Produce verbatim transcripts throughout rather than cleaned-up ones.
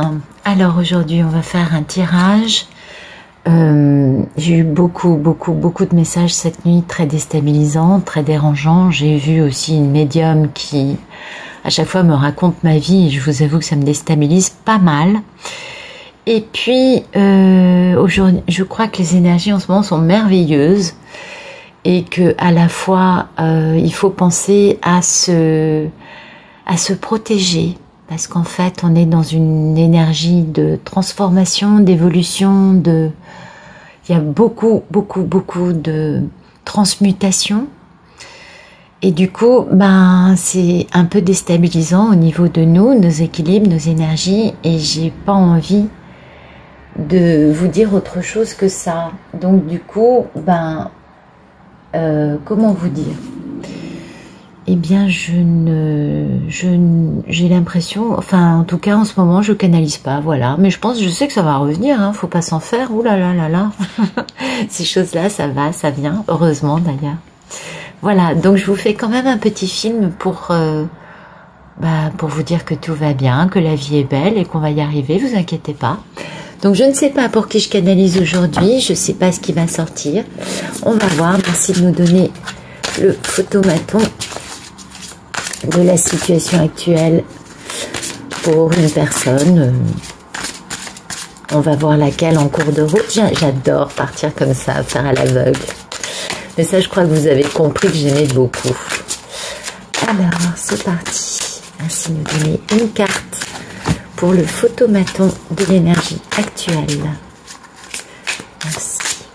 Alors aujourd'hui on va faire un tirage. Euh, j'ai eu beaucoup beaucoup beaucoup de messages cette nuit très déstabilisants, très dérangeants. J'ai vu aussi une médium qui à chaque fois me raconte ma vie et je vous avoue que ça me déstabilise pas mal. Et puis euh, aujourd'hui je crois que les énergies en ce moment sont merveilleuses et que à la fois euh, il faut penser à se à se protéger. Parce qu'en fait, on est dans une énergie de transformation, d'évolution, de... il y a beaucoup, beaucoup, beaucoup de transmutation. Et du coup, ben, c'est un peu déstabilisant au niveau de nous, nos équilibres, nos énergies. Et j'ai pas envie de vous dire autre chose que ça. Donc du coup, ben, euh, comment vous dire ? Eh bien, je ne, je, j'ai l'impression, enfin, en tout cas, en ce moment, je canalise pas, voilà. Mais je pense, je sais que ça va revenir, hein, faut pas s'en faire. Ouh là là là là, ces choses-là, ça va, ça vient, heureusement d'ailleurs. Voilà, donc je vous fais quand même un petit film pour, euh, bah, pour vous dire que tout va bien, que la vie est belle et qu'on va y arriver. Vous inquiétez pas. Donc je ne sais pas pour qui je canalise aujourd'hui, je sais pas ce qui va sortir. On va voir. Merci de nous donner le photomaton de la situation actuelle pour une personne. On va voir laquelle en cours de route. J'adore partir comme ça, faire à l'aveugle. Mais ça, je crois que vous avez compris que j'aimais beaucoup. Alors, c'est parti. Merci de nous donner une carte pour le photomaton de l'énergie actuelle. Merci.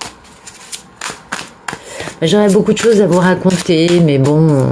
J'aurais beaucoup de choses à vous raconter, mais bon...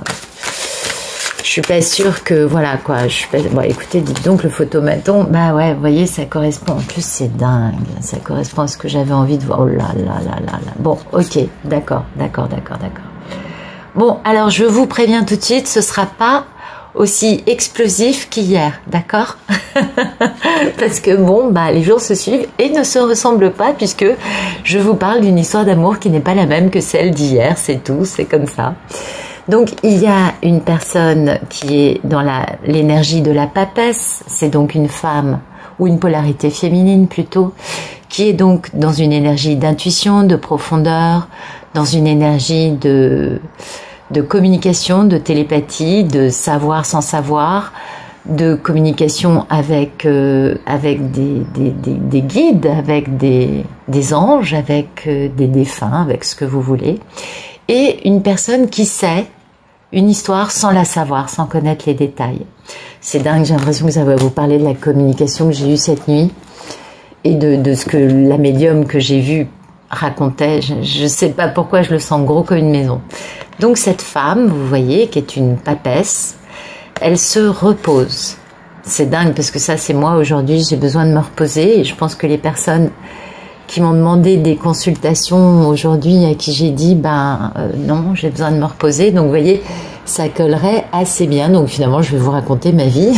Je suis pas sûre que, voilà quoi, je suis pas... Bon, écoutez, dites donc le photomaton, bah ouais, vous voyez, ça correspond, en plus c'est dingue, ça correspond à ce que j'avais envie de voir, oh là là là là là, bon, ok, d'accord, d'accord, d'accord, d'accord. Bon, alors je vous préviens tout de suite, ce sera pas aussi explosif qu'hier, d'accord? Parce que bon, bah les jours se suivent et ne se ressemblent pas puisque je vous parle d'une histoire d'amour qui n'est pas la même que celle d'hier, c'est tout, c'est comme ça. Donc il y a une personne qui est dans l'énergie de la papesse, c'est donc une femme ou une polarité féminine plutôt, qui est donc dans une énergie d'intuition, de profondeur, dans une énergie de, de communication, de télépathie, de savoir sans savoir, de communication avec, euh, avec des, des, des, des guides, avec des, des anges, avec euh, des défunts, avec ce que vous voulez, et une personne qui sait une histoire sans la savoir, sans connaître les détails. C'est dingue, j'ai l'impression que ça va vous parler de la communication que j'ai eue cette nuit et de, de ce que la médium que j'ai vue racontait. Je ne sais pas pourquoi je le sens gros comme une maison. Donc cette femme, vous voyez, qui est une papesse, elle se repose. C'est dingue parce que ça c'est moi aujourd'hui, j'ai besoin de me reposer et je pense que les personnes qui m'ont demandé des consultations aujourd'hui, à qui j'ai dit, ben euh, non, j'ai besoin de me reposer. Donc vous voyez, ça collerait assez bien. Donc finalement, je vais vous raconter ma vie.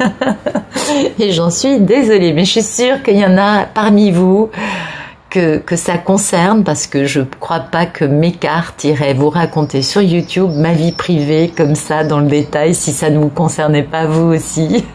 Et j'en suis désolée, mais je suis sûre qu'il y en a parmi vous que, que ça concerne, parce que je ne crois pas que mes cartes iraient vous raconter sur YouTube ma vie privée, comme ça, dans le détail, si ça ne vous concernait pas vous aussi.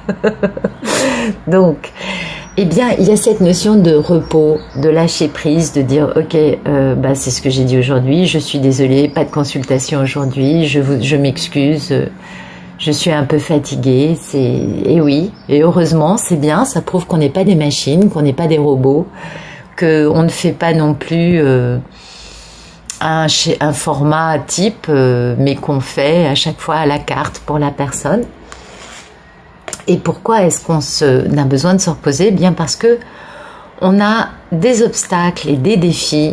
Donc... Eh bien, il y a cette notion de repos, de lâcher prise, de dire ok, euh, bah c'est ce que j'ai dit aujourd'hui. Je suis désolée, pas de consultation aujourd'hui. Je vous, je m'excuse. Je suis un peu fatiguée. C'est et oui, et heureusement, c'est bien. Ça prouve qu'on n'est pas des machines, qu'on n'est pas des robots, que on ne fait pas non plus euh, un, un format type, euh, mais qu'on fait à chaque fois à la carte pour la personne. Et pourquoi est-ce qu'on se, on a besoin de se reposer? Bien parce que on a des obstacles et des défis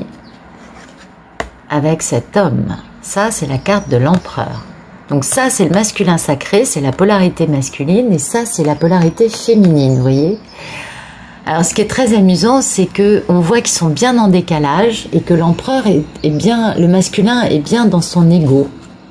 avec cet homme. Ça, c'est la carte de l'empereur. Donc ça, c'est le masculin sacré, c'est la polarité masculine, et ça, c'est la polarité féminine, vous voyez. Alors, ce qui est très amusant, c'est que on voit qu'ils sont bien en décalage et que l'empereur est, est bien, le masculin est bien dans son ego.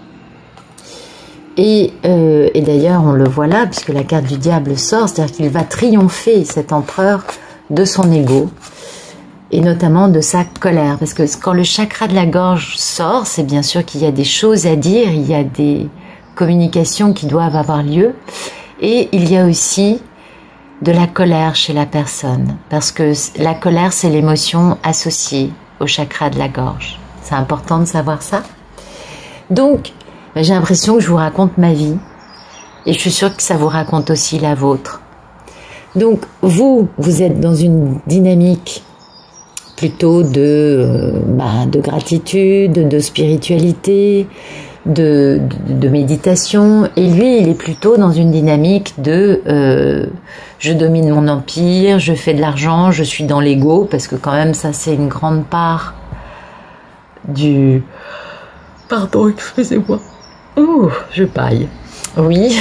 Et, euh, et d'ailleurs, on le voit là, puisque la carte du diable sort, c'est-à-dire qu'il va triompher, cet empereur, de son ego, et notamment de sa colère. Parce que quand le chakra de la gorge sort, c'est bien sûr qu'il y a des choses à dire, il y a des communications qui doivent avoir lieu, et il y a aussi de la colère chez la personne, parce que la colère, c'est l'émotion associée au chakra de la gorge. C'est important de savoir ça. Donc, j'ai l'impression que je vous raconte ma vie, et je suis sûre que ça vous raconte aussi la vôtre. Donc, vous, vous êtes dans une dynamique plutôt de, euh, bah, de gratitude, de spiritualité, de, de, de méditation, et lui, il est plutôt dans une dynamique de euh, je domine mon empire, je fais de l'argent, je suis dans l'ego, parce que quand même, ça, c'est une grande part du... Pardon, excusez-moi. Oh, je paille. Oui,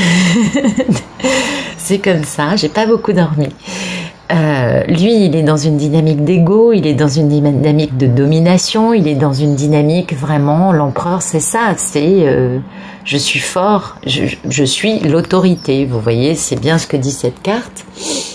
c'est comme ça, j'ai pas beaucoup dormi. Euh, lui, il est dans une dynamique d'ego, il est dans une dynamique de domination, il est dans une dynamique vraiment, l'empereur, c'est ça, c'est euh, je suis fort, je, je suis l'autorité, vous voyez, c'est bien ce que dit cette carte.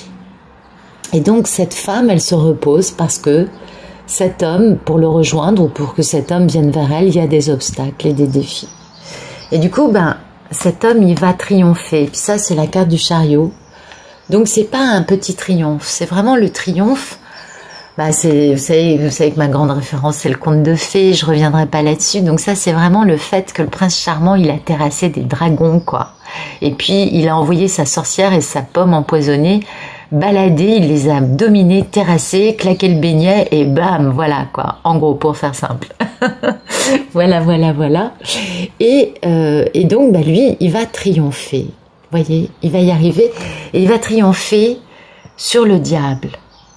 Et donc cette femme, elle se repose parce que cet homme, pour le rejoindre ou pour que cet homme vienne vers elle, il y a des obstacles et des défis. Et du coup, ben, cet homme, il va triompher. Et puis ça, c'est la carte du chariot. Donc c'est pas un petit triomphe, c'est vraiment le triomphe. Bah c'est, vous savez, vous savez que ma grande référence c'est le conte de fées, je reviendrai pas là-dessus. Donc ça c'est vraiment le fait que le prince charmant il a terrassé des dragons quoi. Et puis il a envoyé sa sorcière et sa pomme empoisonnée balader, il les a dominés, terrassés, claqué le beignet et bam voilà quoi. En gros pour faire simple. voilà voilà voilà. Et euh, et donc bah lui il va triompher. Voyez, il va y arriver et il va triompher sur le diable.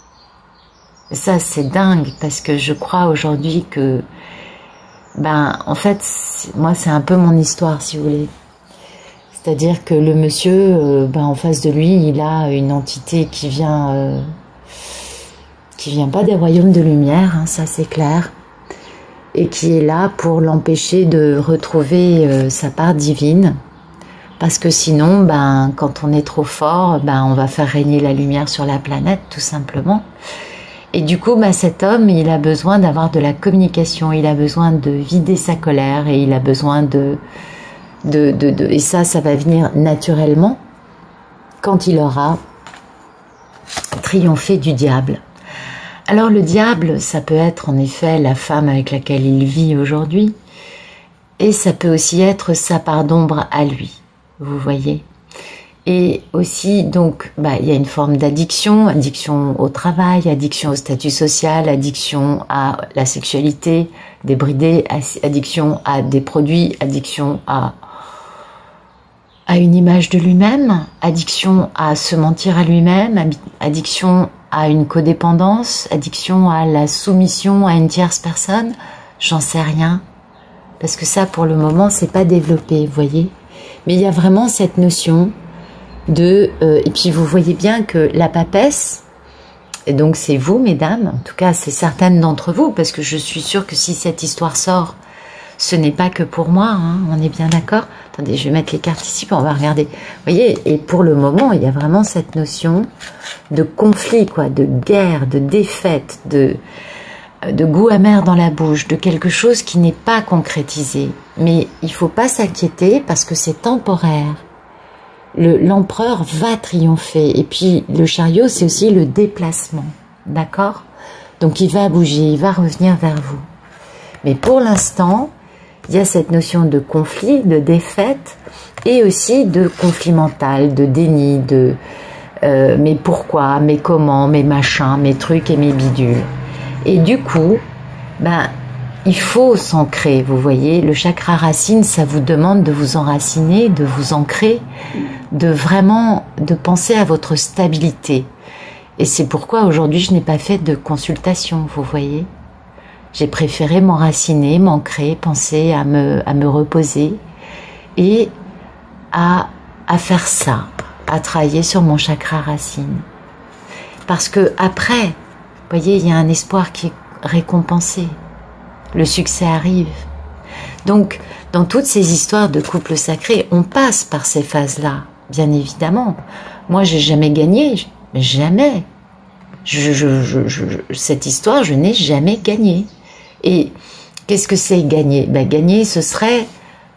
Et ça, c'est dingue parce que je crois aujourd'hui que, ben, en fait, moi, c'est un peu mon histoire, si vous voulez. C'est-à-dire que le monsieur, euh, ben, en face de lui, il a une entité qui vient, euh, qui vient pas des royaumes de lumière, hein, ça c'est clair, et qui est là pour l'empêcher de retrouver euh, sa part divine. Parce que sinon, ben, quand on est trop fort, ben, on va faire régner la lumière sur la planète, tout simplement. Et du coup, ben, cet homme, il a besoin d'avoir de la communication, il a besoin de vider sa colère et il a besoin de... de, de, de et ça, ça va venir naturellement quand il aura triomphé du diable. Alors le diable, ça peut être en effet la femme avec laquelle il vit aujourd'hui et ça peut aussi être sa part d'ombre à lui. Vous voyez. Et aussi, donc, bah, il y a une forme d'addiction, addiction au travail, addiction au statut social, addiction à la sexualité débridée, addiction à des produits, addiction à, à une image de lui-même, addiction à se mentir à lui-même, addiction à une codépendance, addiction à la soumission à une tierce personne, j'en sais rien. Parce que ça, pour le moment, c'est pas développé, vous voyez. Mais il y a vraiment cette notion de... Euh, et puis vous voyez bien que la papesse, et donc c'est vous, mesdames, en tout cas c'est certaines d'entre vous, parce que je suis sûre que si cette histoire sort, ce n'est pas que pour moi, hein, on est bien d'accord. Attendez, je vais mettre les cartes ici, puis on va regarder. Vous voyez, et pour le moment, il y a vraiment cette notion de conflit, quoi, de guerre, de défaite, de... de goût amer dans la bouche, de quelque chose qui n'est pas concrétisé. Mais il ne faut pas s'inquiéter parce que c'est temporaire. L'empereur va triompher. Et puis le chariot, c'est aussi le déplacement. D'accord? Donc il va bouger, il va revenir vers vous. Mais pour l'instant, il y a cette notion de conflit, de défaite, et aussi de conflit mental, de déni, de euh, mais pourquoi, mais comment, mais machin, mes trucs et mes bidules. Et du coup, ben, il faut s'ancrer, vous voyez. Le chakra racine, ça vous demande de vous enraciner, de vous ancrer, de vraiment, de penser à votre stabilité. Et c'est pourquoi aujourd'hui, je n'ai pas fait de consultation, vous voyez. J'ai préféré m'enraciner, m'ancrer, penser à me, à me reposer et à, à faire ça, à travailler sur mon chakra racine. Parce que après, vous voyez, il y a un espoir qui est récompensé. Le succès arrive. Donc, dans toutes ces histoires de couple sacré, on passe par ces phases-là, bien évidemment. Moi, j'ai jamais gagné, jamais. Je, je, je, je, cette histoire, je n'ai jamais gagné. Et qu'est-ce que c'est gagner? Ben, gagner, ce serait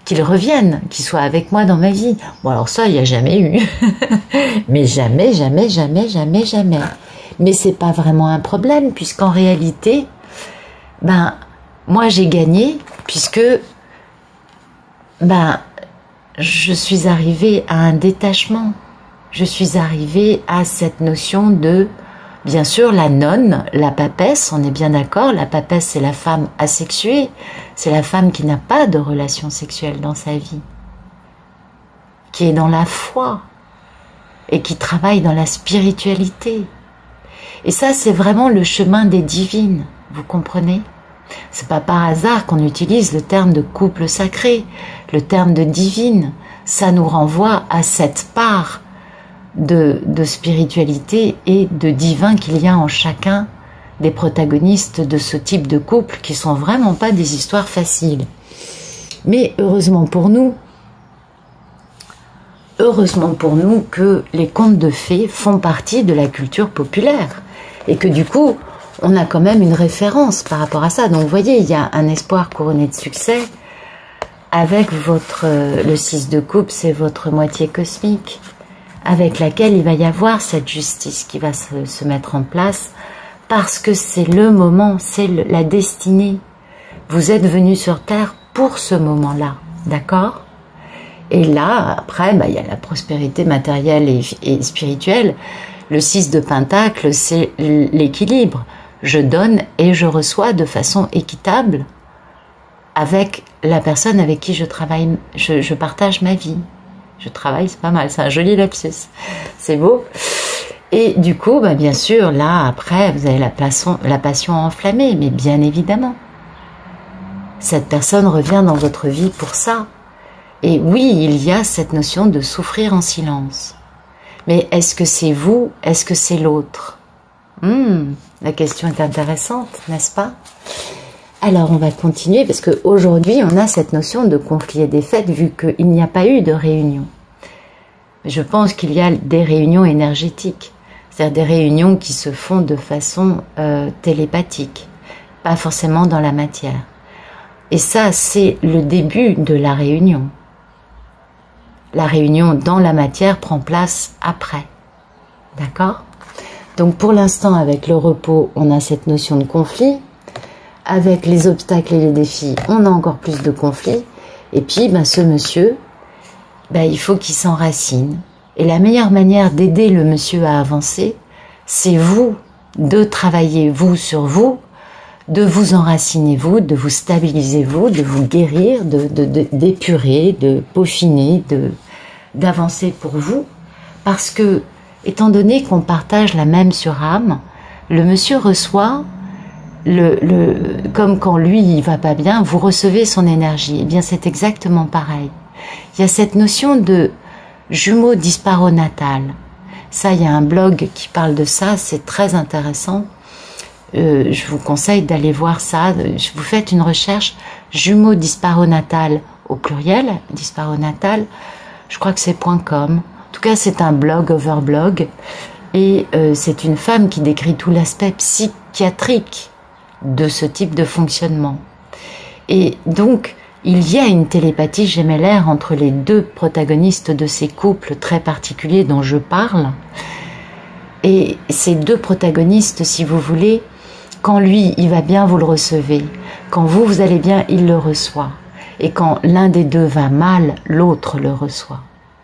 qu'il revienne, qu'il soit avec moi dans ma vie. Bon, alors ça, il n'y a jamais eu. Mais jamais, jamais, jamais, jamais, jamais. Mais c'est pas vraiment un problème, puisqu'en réalité, ben, moi j'ai gagné, puisque, ben, je suis arrivée à un détachement. Je suis arrivée à cette notion de, bien sûr, la nonne, la papesse, on est bien d'accord, la papesse c'est la femme asexuée, c'est la femme qui n'a pas de relation sexuelle dans sa vie, qui est dans la foi et qui travaille dans la spiritualité. Et ça, c'est vraiment le chemin des divines, vous comprenez? C'est pas par hasard qu'on utilise le terme de couple sacré, le terme de divine. Ça nous renvoie à cette part de, de spiritualité et de divin qu'il y a en chacun des protagonistes de ce type de couple, qui sont vraiment pas des histoires faciles. Mais heureusement pour nous, heureusement pour nous que les contes de fées font partie de la culture populaire et que du coup, on a quand même une référence par rapport à ça. Donc vous voyez, il y a un espoir couronné de succès avec votre, le six de coupe, c'est votre moitié cosmique, avec laquelle il va y avoir cette justice qui va se, se mettre en place, parce que c'est le moment, c'est le, la destinée. Vous êtes venu sur Terre pour ce moment-là, d'accord? Et là, après, bah, il y a la prospérité matérielle et, et spirituelle. Le six de Pentacle, c'est l'équilibre. Je donne et je reçois de façon équitable avec la personne avec qui je travaille, je, je partage ma vie. Je travaille, c'est pas mal, c'est un joli lapsus, c'est beau. Et du coup, bah, bien sûr, là, après, vous avez la, passion, la passion enflammée, mais bien évidemment. Cette personne revient dans votre vie pour ça. Et oui, il y a cette notion de souffrir en silence. Mais est-ce que c'est vous? Est-ce que c'est l'autre? hmm, La question est intéressante, n'est-ce pas? Alors, on va continuer, parce qu'aujourd'hui, on a cette notion de conflit et défaite, vu qu'il n'y a pas eu de réunion. Je pense qu'il y a des réunions énergétiques, c'est-à-dire des réunions qui se font de façon euh, télépathique, pas forcément dans la matière. Et ça, c'est le début de la réunion. La réunion dans la matière prend place après. D'accord? Donc pour l'instant, avec le repos, on a cette notion de conflit. Avec les obstacles et les défis, on a encore plus de conflits. Et puis, ben, ce monsieur, ben, il faut qu'il s'enracine. Et la meilleure manière d'aider le monsieur à avancer, c'est vous, de travailler vous sur vous, de vous enraciner vous, de vous stabiliser vous, de vous guérir, de, de, de, d'épurer, de peaufiner, de, d'avancer pour vous. Parce que, étant donné qu'on partage la même surâme, le monsieur reçoit, le, le, comme quand lui il va pas bien, vous recevez son énergie. Eh bien, c'est exactement pareil. Il y a cette notion de jumeaux disparonatal. Ça, il y a un blog qui parle de ça, c'est très intéressant. Euh, je vous conseille d'aller voir ça. Vous faites une recherche jumeaux disparonatal au pluriel, disparonatal, je crois que c'est .com. En tout cas, c'est un blog over blog. Et euh, c'est une femme qui décrit tout l'aspect psychiatrique de ce type de fonctionnement. Et donc, il y a une télépathie gémellaire entre les deux protagonistes de ces couples très particuliers dont je parle. Et ces deux protagonistes, si vous voulez, quand lui, il va bien, vous le recevez. Quand vous, vous allez bien, il le reçoit. Et quand l'un des deux va mal, l'autre le reçoit.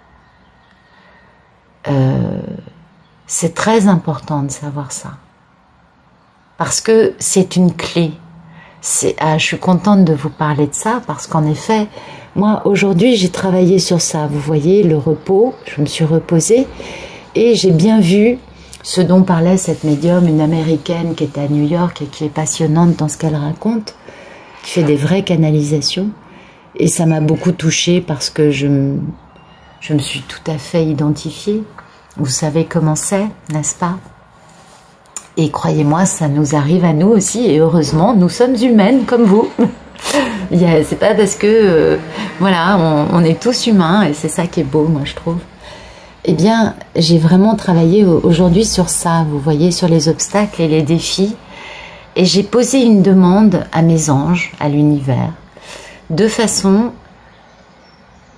Euh, c'est très important de savoir ça. Parce que c'est une clé. C'est, ah, je suis contente de vous parler de ça parce qu'en effet, moi aujourd'hui j'ai travaillé sur ça. Vous voyez, le repos, je me suis reposée et j'ai bien vu ce dont parlait cette médium, une américaine qui est à New York et qui est passionnante dans ce qu'elle raconte, qui fait des vraies canalisations. Et ça m'a beaucoup touchée parce que je me, je me suis tout à fait identifiée. Vous savez comment c'est, n'est-ce pas? Et croyez-moi, ça nous arrive à nous aussi, et heureusement, nous sommes humaines comme vous. C'est pas parce que, euh, voilà, on, on est tous humains, et c'est ça qui est beau, moi, je trouve. Eh bien, j'ai vraiment travaillé aujourd'hui sur ça, vous voyez, sur les obstacles et les défis, et j'ai posé une demande à mes anges, à l'univers, de façon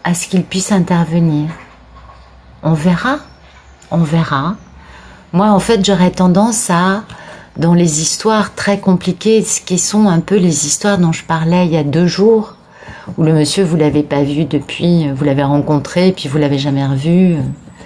à ce qu'il puisse intervenir. On verra, on verra. Moi, en fait, j'aurais tendance à, dans les histoires très compliquées, ce qui sont un peu les histoires dont je parlais il y a deux jours, où le monsieur, vous l'avez pas vu depuis, vous l'avez rencontré, puis vous l'avez jamais revu.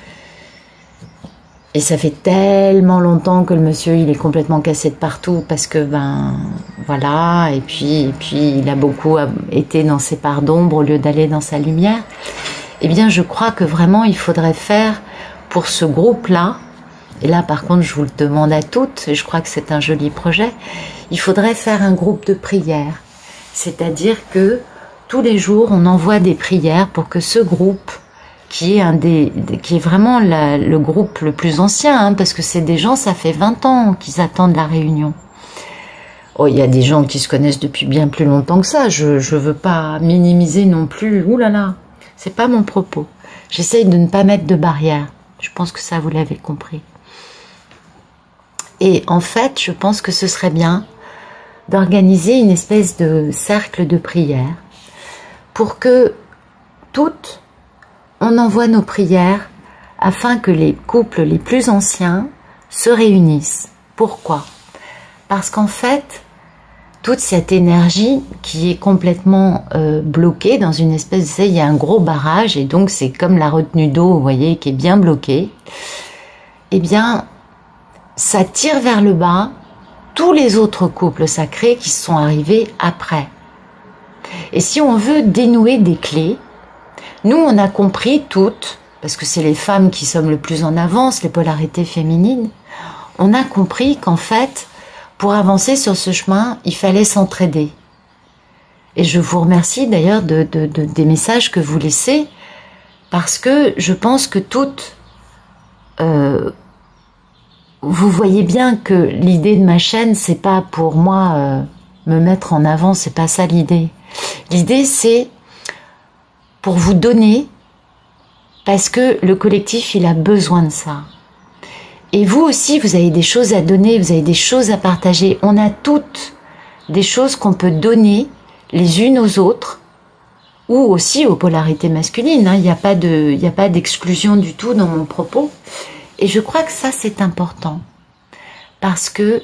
Et ça fait tellement longtemps que le monsieur, il est complètement cassé de partout, parce que, ben, voilà, et puis, et puis il a beaucoup été dans ses parts d'ombre au lieu d'aller dans sa lumière. Eh bien, je crois que vraiment, il faudrait faire pour ce groupe-là, et là, par contre, je vous le demande à toutes, et je crois que c'est un joli projet, il faudrait faire un groupe de prières. C'est-à-dire que tous les jours, on envoie des prières pour que ce groupe, qui est, un des, qui est vraiment la, le groupe le plus ancien, hein, parce que c'est des gens, ça fait vingt ans qu'ils attendent la réunion. Oh, il y a des gens qui se connaissent depuis bien plus longtemps que ça, je ne veux pas minimiser non plus, ouh là là, c'est pas mon propos. J'essaye de ne pas mettre de barrière, je pense que ça vous l'avez compris. Et en fait, je pense que ce serait bien d'organiser une espèce de cercle de prière pour que toutes, on envoie nos prières afin que les couples les plus anciens se réunissent. Pourquoi? Parce qu'en fait, toute cette énergie qui est complètement euh, bloquée dans une espèce de... Il y a un gros barrage et donc c'est comme la retenue d'eau, vous voyez, qui est bien bloquée. Eh bien, ça tire vers le bas tous les autres couples sacrés qui sont arrivés après. Et si on veut dénouer des clés, nous on a compris toutes, parce que c'est les femmes qui sommes le plus en avance, les polarités féminines, on a compris qu'en fait, pour avancer sur ce chemin, il fallait s'entraider. Et je vous remercie d'ailleurs de, de, de, des messages que vous laissez, parce que je pense que toutes... Euh, vous voyez bien que l'idée de ma chaîne, c'est pas pour moi euh, me mettre en avant, c'est pas ça l'idée. L'idée, c'est pour vous donner, parce que le collectif, il a besoin de ça. Et vous aussi, vous avez des choses à donner, vous avez des choses à partager. On a toutes des choses qu'on peut donner les unes aux autres, ou aussi aux polarités masculines. Hein. Il n'y a pas de, il n'y a pas d'exclusion du tout dans mon propos. Et je crois que ça, c'est important. Parce que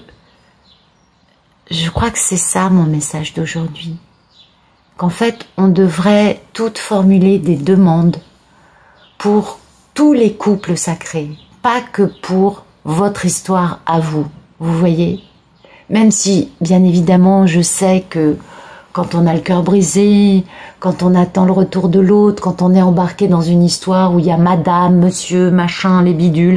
je crois que c'est ça mon message d'aujourd'hui. Qu'en fait, on devrait toutes formuler des demandes pour tous les couples sacrés. Pas que pour votre histoire à vous. Vous voyez? Même si, bien évidemment, je sais que quand on a le cœur brisé, quand on attend le retour de l'autre, quand on est embarqué dans une histoire où il y a madame, monsieur, machin, les bidules,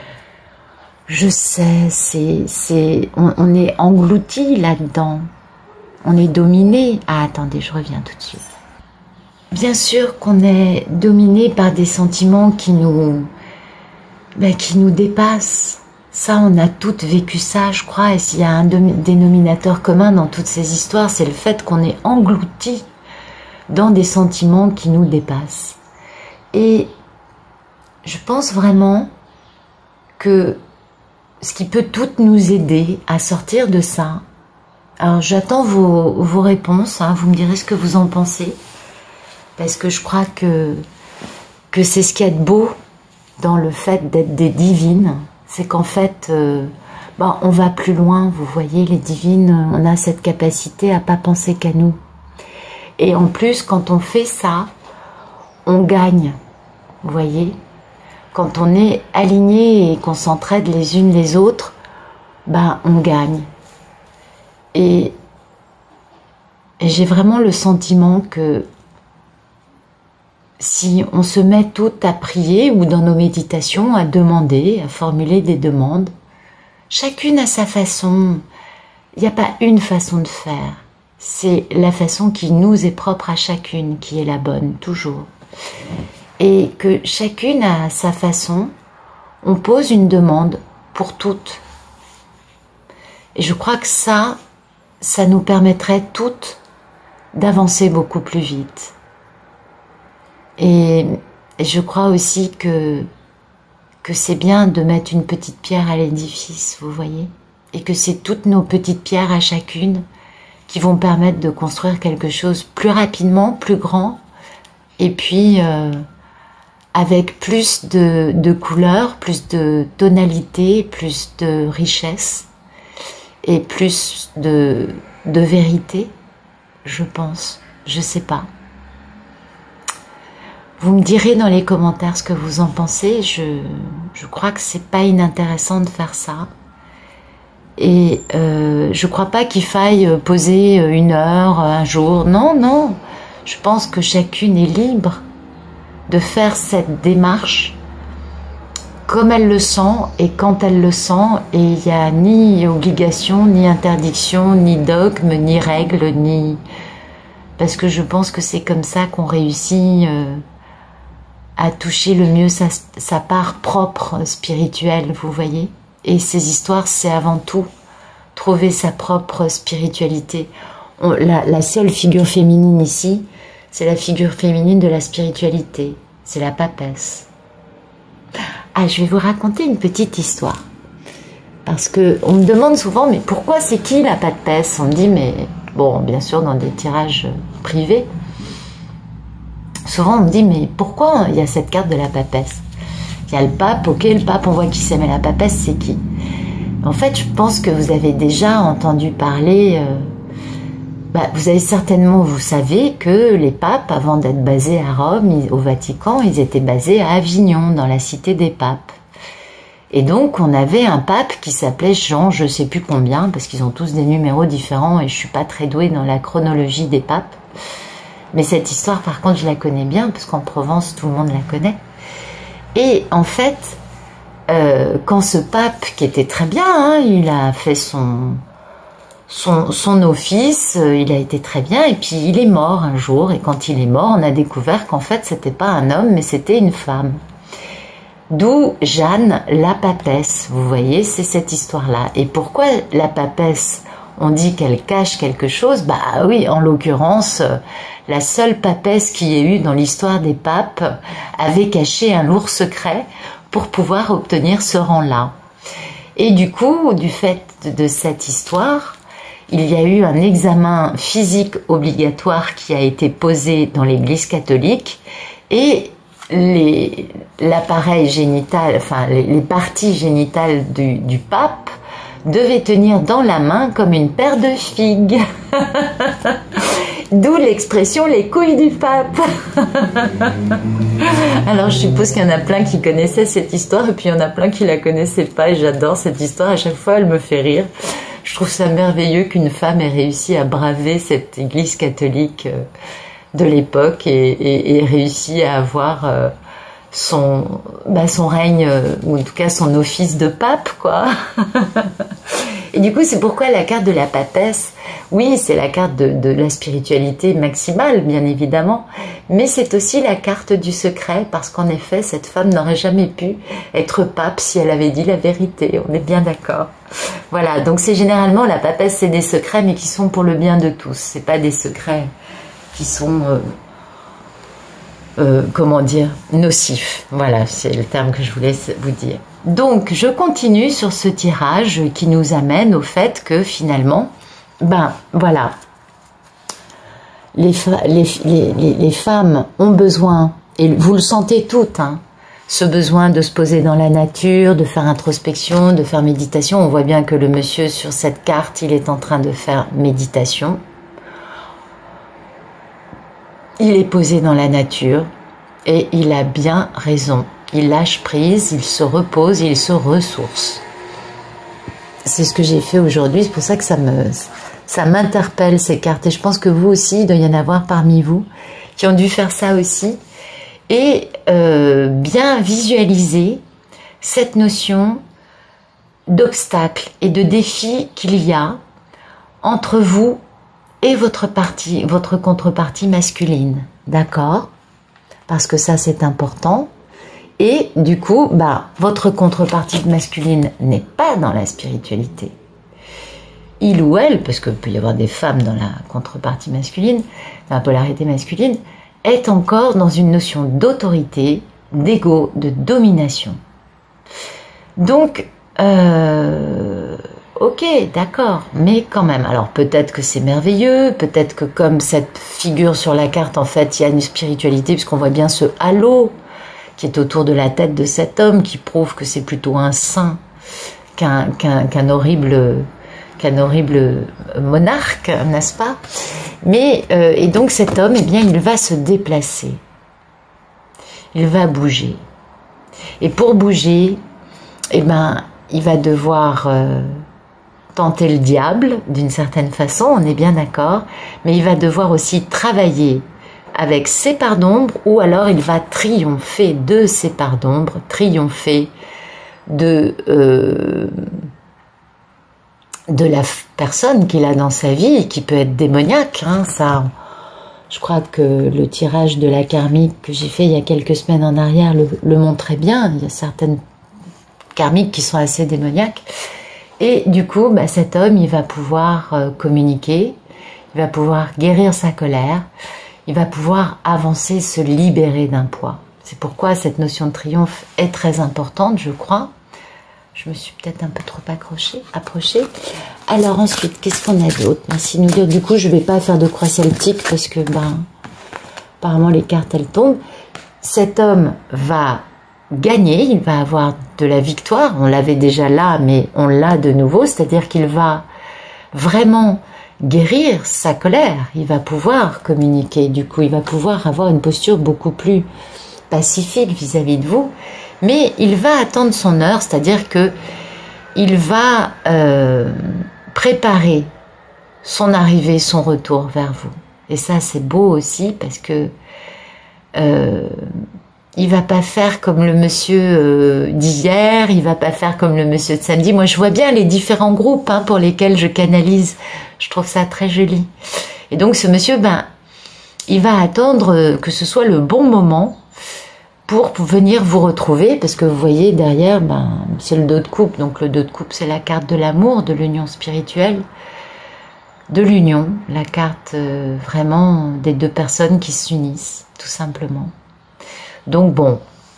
je sais, c'est, c'est, on, on est englouti là-dedans. On est dominé. Ah, attendez, je reviens tout de suite. Bien sûr qu'on est dominé par des sentiments qui nous, ben, qui nous dépassent. Ça, on a toutes vécu ça, je crois, et s'il y a un dénominateur commun dans toutes ces histoires, c'est le fait qu'on est englouti dans des sentiments qui nous dépassent. Et je pense vraiment que ce qui peut toutes nous aider à sortir de ça, alors j'attends vos, vos réponses, hein, vous me direz ce que vous en pensez, parce que je crois que, que c'est ce qu'il y a de beau dans le fait d'être des divines, c'est qu'en fait, euh, ben, on va plus loin, vous voyez, les divines, on a cette capacité à pas penser qu'à nous. Et en plus, quand on fait ça, on gagne, vous voyez. Quand on est aligné et qu'on s'entraide les unes les autres, ben, on gagne. Et, et j'ai vraiment le sentiment que si on se met toutes à prier ou dans nos méditations à demander, à formuler des demandes, chacune à sa façon, il n'y a pas une façon de faire, c'est la façon qui nous est propre à chacune qui est la bonne, toujours. Et que chacune à sa façon, on pose une demande pour toutes. Et je crois que ça, ça nous permettrait toutes d'avancer beaucoup plus vite. Et je crois aussi que, que c'est bien de mettre une petite pierre à l'édifice, vous voyez, et que c'est toutes nos petites pierres à chacune qui vont permettre de construire quelque chose plus rapidement, plus grand et puis euh, avec plus de, de couleurs, plus de tonalité, plus de richesse et plus de, de vérité, je pense. Je sais pas. Vous me direz dans les commentaires ce que vous en pensez. Je, je crois que c'est pas inintéressant de faire ça. Et euh, je crois pas qu'il faille poser une heure, un jour. Non, non. Je pense que chacune est libre de faire cette démarche comme elle le sent et quand elle le sent. Et il n'y a ni obligation, ni interdiction, ni dogme, ni règle, ni... Parce que je pense que c'est comme ça qu'on réussit euh, à toucher le mieux sa, sa part propre spirituelle, vous voyez. Et ces histoires, c'est avant tout trouver sa propre spiritualité. On, la, la seule figure féminine ici, c'est la figure féminine de la spiritualité. C'est la papesse. Ah, je vais vous raconter une petite histoire. Parce que on me demande souvent, mais pourquoi c'est qui la papesse? On me dit, mais... Bon, bien sûr, dans des tirages privés. Souvent, on me dit, mais pourquoi il y a cette carte de la papesse? Il y a le pape, ok, le pape, on voit qui c'est, mais la papesse, c'est qui? En fait, je pense que vous avez déjà entendu parler... Euh, bah, vous avez certainement, vous savez que les papes, avant d'être basés à Rome, ils, au Vatican, ils étaient basés à Avignon, dans la cité des papes. Et donc, on avait un pape qui s'appelait Jean, je sais plus combien, parce qu'ils ont tous des numéros différents et je suis pas très douée dans la chronologie des papes. Mais cette histoire, par contre, je la connais bien, parce qu'en Provence, tout le monde la connaît. Et en fait, euh, quand ce pape, qui était très bien, hein, il a fait son, son, son office, euh, il a été très bien, et puis il est mort un jour, et quand il est mort, on a découvert qu'en fait, c'était pas un homme, mais c'était une femme. D'où Jeanne la papesse, vous voyez, c'est cette histoire-là. Et pourquoi la papesse, on dit qu'elle cache quelque chose? Bah oui, en l'occurrence, la seule papesse qu'il y ait eu dans l'histoire des papes avait caché un lourd secret pour pouvoir obtenir ce rang-là. Et du coup, du fait de cette histoire, il y a eu un examen physique obligatoire qui a été posé dans l'Église catholique et l'appareil génital, enfin les, les parties génitales du, du pape devaient tenir dans la main comme une paire de figues. D'où l'expression les couilles du pape. Alors je suppose qu'il y en a plein qui connaissaient cette histoire et puis il y en a plein qui la connaissaient pas et j'adore cette histoire, à chaque fois elle me fait rire. Je trouve ça merveilleux qu'une femme ait réussi à braver cette église catholique de l'époque et, et, et réussi à avoir euh, son, bah, son règne, euh, ou en tout cas son office de pape, quoi. Et du coup, c'est pourquoi la carte de la papesse, oui, c'est la carte de, de la spiritualité maximale, bien évidemment, mais c'est aussi la carte du secret, parce qu'en effet, cette femme n'aurait jamais pu être pape si elle avait dit la vérité, on est bien d'accord. Voilà, donc c'est généralement, la papesse, c'est des secrets, mais qui sont pour le bien de tous, c'est pas des secrets qui sont, euh, euh, comment dire, nocifs. Voilà, c'est le terme que je voulais vous dire. Donc, je continue sur ce tirage qui nous amène au fait que finalement, ben voilà, les, les, les, les femmes ont besoin, et vous le sentez toutes, hein, ce besoin de se poser dans la nature, de faire introspection, de faire méditation. On voit bien que le monsieur sur cette carte, il est en train de faire méditation. Il est posé dans la nature et il a bien raison. Il lâche prise, il se repose, il se ressource. C'est ce que j'ai fait aujourd'hui, c'est pour ça que ça me, ça m'interpelle ces cartes. Et je pense que vous aussi, il doit y en avoir parmi vous qui ont dû faire ça aussi. Et euh, bien visualiser cette notion d'obstacle et de défi qu'il y a entre vous et votre partie, votre contrepartie masculine, d'accord? Parce que ça, c'est important. Et du coup, bah, votre contrepartie masculine n'est pas dans la spiritualité. Il ou elle, parce qu'il peut y avoir des femmes dans la contrepartie masculine, dans la polarité masculine, est encore dans une notion d'autorité, d'ego, de domination. Donc, euh, Ok, d'accord, mais quand même. Alors peut-être que c'est merveilleux, peut-être que comme cette figure sur la carte, en fait, il y a une spiritualité, puisqu'on voit bien ce halo qui est autour de la tête de cet homme, qui prouve que c'est plutôt un saint qu'un qu'un qu'un horrible, qu'un horrible monarque, n'est-ce pas? Mais euh, et donc cet homme, eh bien, il va se déplacer, il va bouger, et pour bouger, eh ben, il va devoir euh, tenter le diable d'une certaine façon, on est bien d'accord, mais il va devoir aussi travailler avec ses parts d'ombre, ou alors il va triompher de ses parts d'ombre, triompher de, euh, de la personne qu'il a dans sa vie, qui peut être démoniaque, hein, ça, je crois que le tirage de la karmique que j'ai fait il y a quelques semaines en arrière le, le montrait bien, il y a certaines karmiques qui sont assez démoniaques. Et du coup, bah, cet homme, il va pouvoir euh, communiquer, il va pouvoir guérir sa colère, il va pouvoir avancer, se libérer d'un poids. C'est pourquoi cette notion de triomphe est très importante, je crois. Je me suis peut-être un peu trop accrochée, approchée. Alors ensuite, qu'est-ce qu'on a d'autre? Merci de nous dire. Du coup, je ne vais pas faire de croix celtique parce que, ben, apparemment, les cartes, elles tombent. Cet homme va gagner, il va avoir de la victoire, on l'avait déjà là, mais on l'a de nouveau, c'est-à-dire qu'il va vraiment guérir sa colère, il va pouvoir communiquer, du coup il va pouvoir avoir une posture beaucoup plus pacifique vis-à-vis de vous, mais il va attendre son heure, c'est-à-dire que il va euh, préparer son arrivée, son retour vers vous, et ça c'est beau aussi parce que euh, il va pas faire comme le monsieur euh, d'hier, il va pas faire comme le monsieur de samedi. Moi, je vois bien les différents groupes hein, pour lesquels je canalise. Je trouve ça très joli. Et donc, ce monsieur, ben, il va attendre que ce soit le bon moment pour venir vous retrouver, parce que vous voyez derrière, ben, c'est le dos de coupe. Donc, le dos de coupe, c'est la carte de l'amour, de l'union spirituelle, de l'union, la carte euh, vraiment des deux personnes qui s'unissent, tout simplement. Donc bon,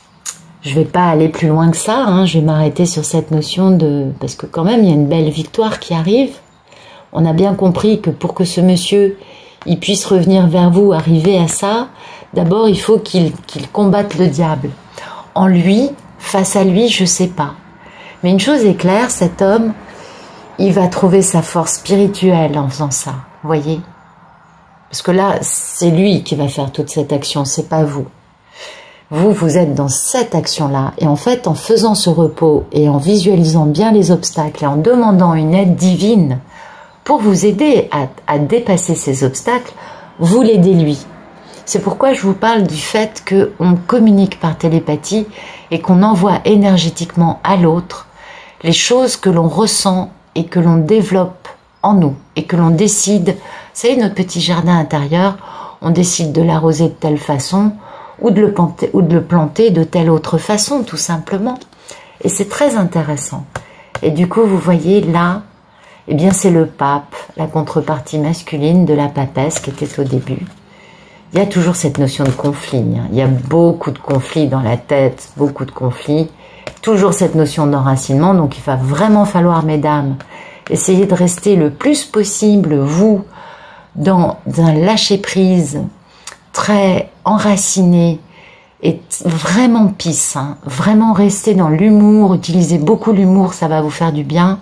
je vais pas aller plus loin que ça, hein, je vais m'arrêter sur cette notion de... Parce que quand même, il y a une belle victoire qui arrive. On a bien compris que pour que ce monsieur, il puisse revenir vers vous, arriver à ça, d'abord il faut qu'il qu'il combatte le diable. En lui, face à lui, je sais pas. Mais une chose est claire, cet homme, il va trouver sa force spirituelle en faisant ça, vous voyez? Parce que là, c'est lui qui va faire toute cette action, c'est pas vous. Vous, vous êtes dans cette action-là. Et en fait, en faisant ce repos et en visualisant bien les obstacles et en demandant une aide divine pour vous aider à, à dépasser ces obstacles, vous l'aidez lui. C'est pourquoi je vous parle du fait qu'on communique par télépathie et qu'on envoie énergétiquement à l'autre les choses que l'on ressent et que l'on développe en nous et que l'on décide. Vous savez, notre petit jardin intérieur, on décide de l'arroser de telle façon, ou de le planter, ou de le planter de telle autre façon, tout simplement. Et c'est très intéressant. Et du coup, vous voyez là, eh bien, c'est le pape, la contrepartie masculine de la papesse qui était au début. Il y a toujours cette notion de conflit. Hein. Il y a beaucoup de conflits dans la tête, beaucoup de conflits. Toujours cette notion d'enracinement. Donc, il va vraiment falloir, mesdames, essayer de rester le plus possible, vous, dans un lâcher-prise très enraciné et vraiment pisse, hein. Vraiment rester dans l'humour, utilisez beaucoup l'humour, ça va vous faire du bien,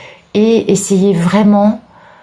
et essayez vraiment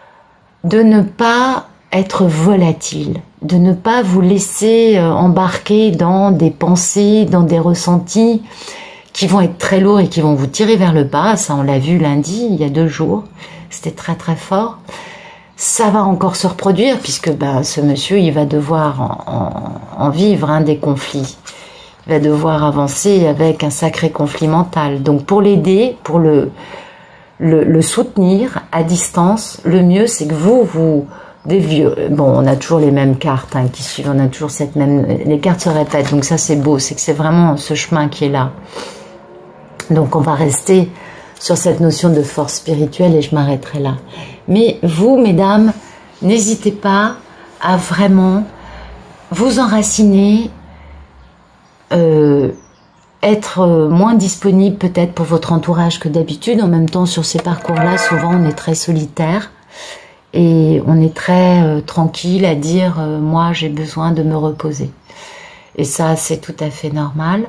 de ne pas être volatile, de ne pas vous laisser embarquer dans des pensées, dans des ressentis qui vont être très lourds et qui vont vous tirer vers le bas. Ça, on l'a vu lundi, il y a deux jours, c'était très très fort. Ça va encore se reproduire puisque ben, ce monsieur, il va devoir en, en, en vivre hein, des conflits. Il va devoir avancer avec un sacré conflit mental. Donc pour l'aider, pour le, le, le soutenir à distance, le mieux c'est que vous, vous des vieux. Bon, on a toujours les mêmes cartes hein, qui suivent, on a toujours cette même... Les cartes se répètent, donc ça c'est beau, c'est que c'est vraiment ce chemin qui est là. Donc on va rester sur cette notion de force spirituelle et je m'arrêterai là. Mais vous, mesdames, n'hésitez pas à vraiment vous enraciner euh, être moins disponible peut-être pour votre entourage que d'habitude. En même temps, sur ces parcours-là, souvent on est très solitaire et on est très euh, tranquille à dire euh, moi j'ai besoin de me reposer. Et ça, c'est tout à fait normal.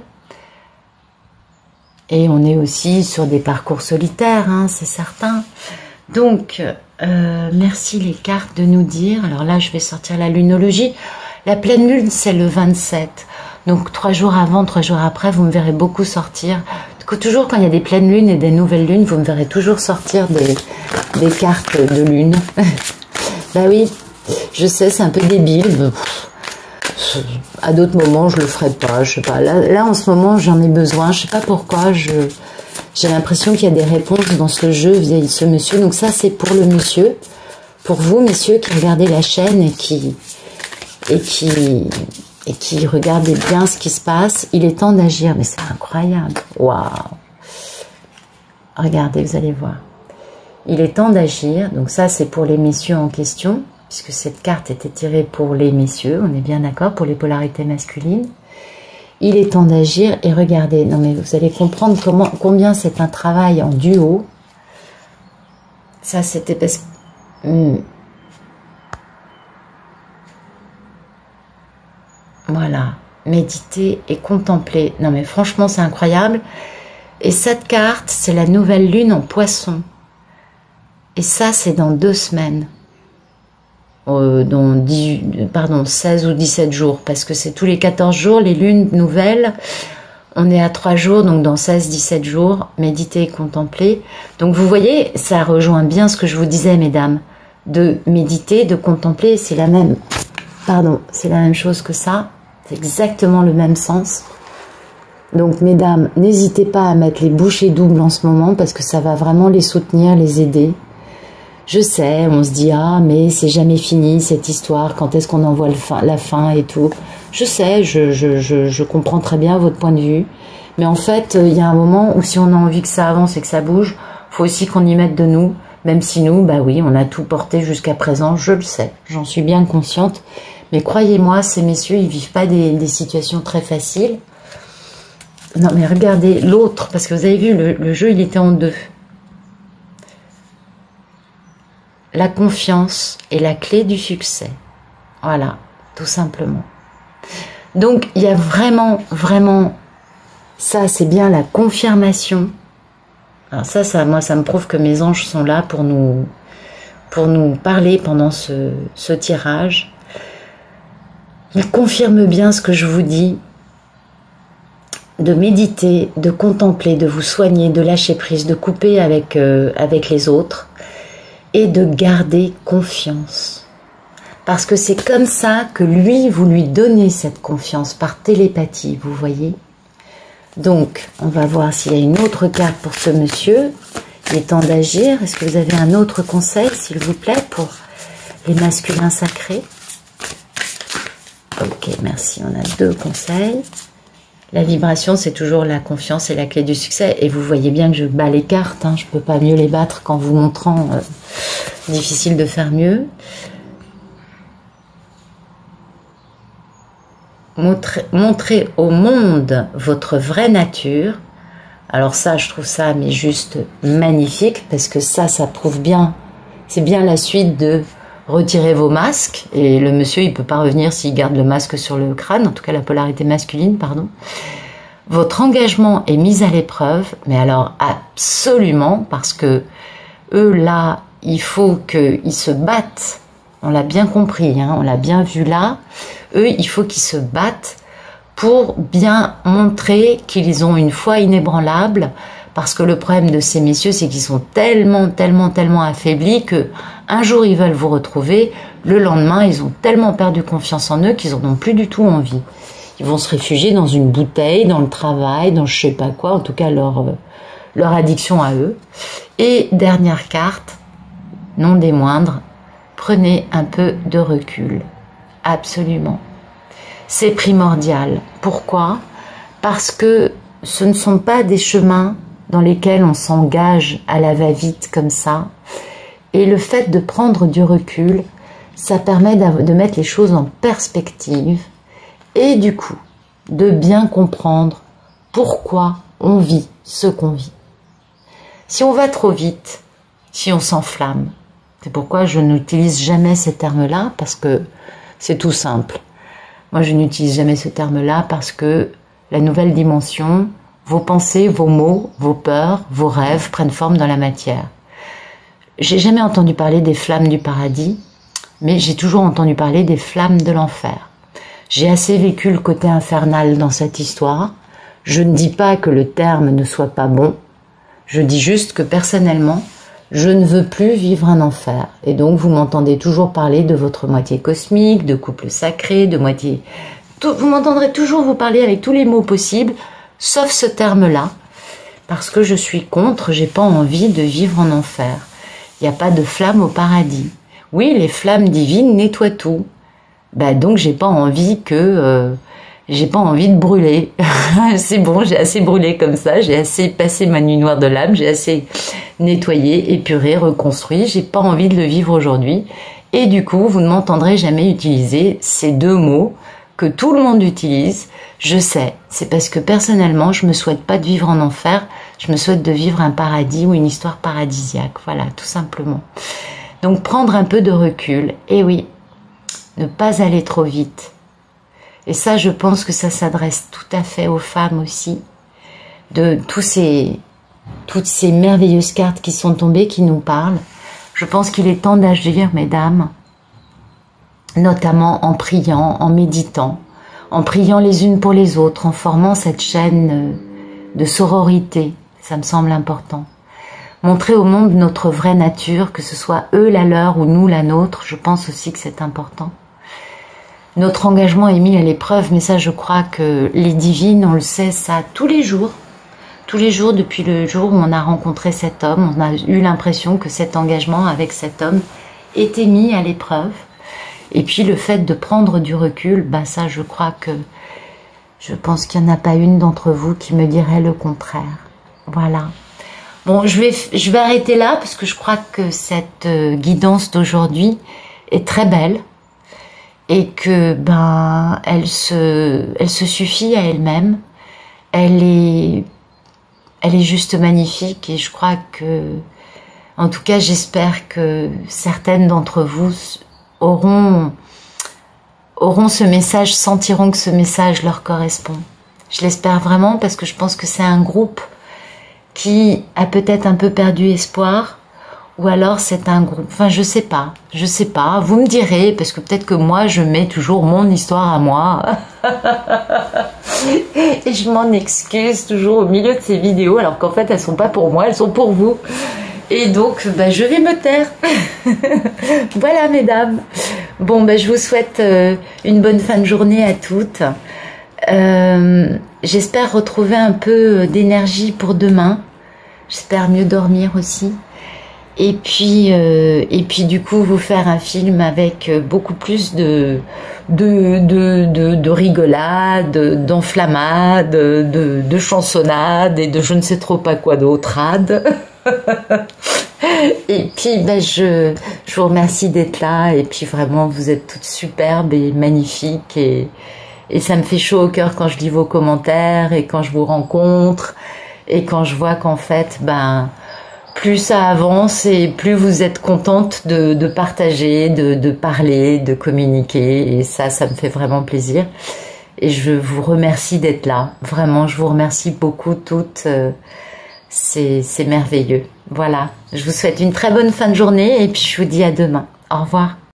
Et on est aussi sur des parcours solitaires, hein, c'est certain. Donc, euh, merci les cartes de nous dire. Alors là, je vais sortir la lunologie. La pleine lune, c'est le vingt-sept. Donc, trois jours avant, trois jours après, vous me verrez beaucoup sortir. Toujours quand il y a des pleines lunes et des nouvelles lunes, vous me verrez toujours sortir des, des cartes de lune. Bah oui, je sais, c'est un peu débile. Mais pff, à d'autres moments, je le ferai pas. Je sais pas. Là, là en ce moment, j'en ai besoin. Je sais pas pourquoi. Je J'ai l'impression qu'il y a des réponses dans ce jeu via ce monsieur. Donc ça, c'est pour le monsieur. Pour vous, messieurs, qui regardez la chaîne et qui... Et qui... et qui regardez bien ce qui se passe, il est temps d'agir. Mais c'est incroyable. Waouh! Regardez, vous allez voir. Il est temps d'agir. Donc ça, c'est pour les messieurs en question, puisque cette carte était tirée pour les messieurs, on est bien d'accord, pour les polarités masculines. Il est temps d'agir et regardez. Non mais vous allez comprendre comment, combien c'est un travail en duo. Ça, c'était parce que... Hmm. Voilà, méditer et contempler. Non mais franchement, c'est incroyable. Et cette carte, c'est la nouvelle lune en poisson. Et ça, c'est dans deux semaines. Euh, dans dix, pardon, seize ou dix-sept jours. Parce que c'est tous les quatorze jours, les lunes nouvelles. On est à trois jours, donc dans seize dix-sept jours, méditer et contempler. Donc vous voyez, ça rejoint bien ce que je vous disais, mesdames. De méditer, de contempler, c'est la même... Pardon, c'est la même chose que ça. C'est exactement le même sens. Donc, mesdames, n'hésitez pas à mettre les bouchées doubles en ce moment parce que ça va vraiment les soutenir, les aider. Je sais, on se dit, ah, mais c'est jamais fini cette histoire, quand est-ce qu'on en voit le fin, la fin et tout. Je sais, je, je, je, je comprends très bien votre point de vue. Mais en fait, il y a un moment où si on a envie que ça avance et que ça bouge, il faut aussi qu'on y mette de nous. Même si nous, bah oui, on a tout porté jusqu'à présent, je le sais, j'en suis bien consciente. Mais croyez-moi, ces messieurs, ils vivent pas des, des situations très faciles. Non, mais regardez l'autre, parce que vous avez vu, le, le jeu, il était en deux. La confiance est la clé du succès. Voilà, tout simplement. Donc, il y a vraiment, vraiment, ça, c'est bien la confirmation. Alors ça, ça, moi, ça me prouve que mes anges sont là pour nous, pour nous parler pendant ce, ce tirage. Ils confirment bien ce que je vous dis, de méditer, de contempler, de vous soigner, de lâcher prise, de couper avec, euh, avec les autres et de garder confiance. Parce que c'est comme ça que lui, vous lui donnez cette confiance par télépathie, vous voyez. Donc, on va voir s'il y a une autre carte pour ce monsieur. Il est temps d'agir. Est-ce que vous avez un autre conseil, s'il vous plaît, pour les masculins sacrés? Ok, merci. On a deux conseils. La vibration, c'est toujours la confiance et la clé du succès. Et vous voyez bien que je bats les cartes. Hein. Je ne peux pas mieux les battre qu'en vous montrant. Euh, difficile de faire mieux. Montrez, montrez au monde votre vraie nature. Alors ça, je trouve ça mais juste magnifique. Parce que ça, ça prouve bien. C'est bien la suite de... Retirez vos masques, et le monsieur, il ne peut pas revenir s'il garde le masque sur le crâne, en tout cas la polarité masculine, pardon. Votre engagement est mis à l'épreuve, mais alors absolument, parce que eux, là, il faut qu'ils se battent, on l'a bien compris, hein, on l'a bien vu là, eux, il faut qu'ils se battent pour bien montrer qu'ils ont une foi inébranlable, parce que le problème de ces messieurs, c'est qu'ils sont tellement, tellement, tellement affaiblis que un jour ils veulent vous retrouver, le lendemain ils ont tellement perdu confiance en eux qu'ils n'en ont plus du tout envie. Ils vont se réfugier dans une bouteille, dans le travail, dans je sais pas quoi, en tout cas leur, euh, leur addiction à eux. Et dernière carte, non des moindres, prenez un peu de recul. Absolument. C'est primordial. Pourquoi? Parce que ce ne sont pas des chemins dans lesquels on s'engage à la va-vite comme ça. Et le fait de prendre du recul, ça permet de mettre les choses en perspective et du coup, de bien comprendre pourquoi on vit ce qu'on vit. Si on va trop vite, si on s'enflamme, c'est pourquoi je n'utilise jamais ces termes-là, parce que c'est tout simple. Moi, je n'utilise jamais ce terme-là parce que la nouvelle dimension, vos pensées, vos mots, vos peurs, vos rêves prennent forme dans la matière. J'ai jamais entendu parler des flammes du paradis, mais j'ai toujours entendu parler des flammes de l'enfer. J'ai assez vécu le côté infernal dans cette histoire. Je ne dis pas que le terme ne soit pas bon, je dis juste que personnellement, je ne veux plus vivre un enfer. Et donc, vous m'entendez toujours parler de votre moitié cosmique, de couple sacré, de moitié... Tout, vous m'entendrez toujours vous parler avec tous les mots possibles, sauf ce terme-là, parce que je suis contre, j'ai pas envie de vivre en enfer. Il n'y a pas de flamme au paradis. Oui, les flammes divines nettoient tout. Ben donc, j'ai pas envie que... Euh, j'ai pas envie de brûler. C'est bon, j'ai assez brûlé comme ça, j'ai assez passé ma nuit noire de l'âme, j'ai assez nettoyé, épuré, reconstruit, j'ai pas envie de le vivre aujourd'hui. Et du coup, vous ne m'entendrez jamais utiliser ces deux mots que tout le monde utilise. Je sais, c'est parce que personnellement, je me souhaite pas de vivre en enfer, je me souhaite de vivre un paradis ou une histoire paradisiaque. Voilà, tout simplement. Donc, prendre un peu de recul. Et oui, ne pas aller trop vite. Et ça, je pense que ça s'adresse tout à fait aux femmes aussi, de tous ces, toutes ces merveilleuses cartes qui sont tombées, qui nous parlent. Je pense qu'il est temps d'agir, mesdames, notamment en priant, en méditant, en priant les unes pour les autres, en formant cette chaîne de sororité. Ça me semble important. Montrer au monde notre vraie nature, que ce soit eux la leur ou nous la nôtre, je pense aussi que c'est important. Notre engagement est mis à l'épreuve, mais ça, je crois que les divines, on le sait, ça tous les jours. Tous les jours, depuis le jour où on a rencontré cet homme, on a eu l'impression que cet engagement avec cet homme était mis à l'épreuve. Et puis, le fait de prendre du recul, bah ça, je crois que... Je pense qu'il n'y en a pas une d'entre vous qui me dirait le contraire. Voilà. Bon, je vais, je vais arrêter là, parce que je crois que cette guidance d'aujourd'hui est très belle. Et que ben elle se elle se suffit à elle-même, elle est elle est juste magnifique et je crois que en tout cas j'espère que certaines d'entre vous auront auront ce message, sentiront que ce message leur correspond. Je l'espère vraiment parce que je pense que c'est un groupe qui a peut-être un peu perdu espoir. Ou alors c'est un groupe, enfin je sais pas, je sais pas, vous me direz, parce que peut-être que moi je mets toujours mon histoire à moi. Et je m'en excuse toujours au milieu de ces vidéos, alors qu'en fait elles sont pas pour moi, elles sont pour vous. Et donc bah, je vais me taire. Voilà mesdames. Bon bah, je vous souhaite euh, une bonne fin de journée à toutes. Euh, J'espère retrouver un peu d'énergie pour demain. J'espère mieux dormir aussi. Et puis, euh, et puis du coup, vous faire un film avec beaucoup plus de, de, de, de, de rigolade, d'enflammade, de, de chansonnade et de je ne sais trop pas quoi d'autre. Et puis, ben, je, je vous remercie d'être là. Et puis vraiment, vous êtes toutes superbes et magnifiques. Et, et ça me fait chaud au cœur quand je lis vos commentaires et quand je vous rencontre et quand je vois qu'en fait, ben... plus ça avance et plus vous êtes contente de, de partager, de, de parler, de communiquer. Et ça, ça me fait vraiment plaisir. Et je vous remercie d'être là. Vraiment, je vous remercie beaucoup toutes. Euh, c'est c'est merveilleux. Voilà. Je vous souhaite une très bonne fin de journée et puis je vous dis à demain. Au revoir.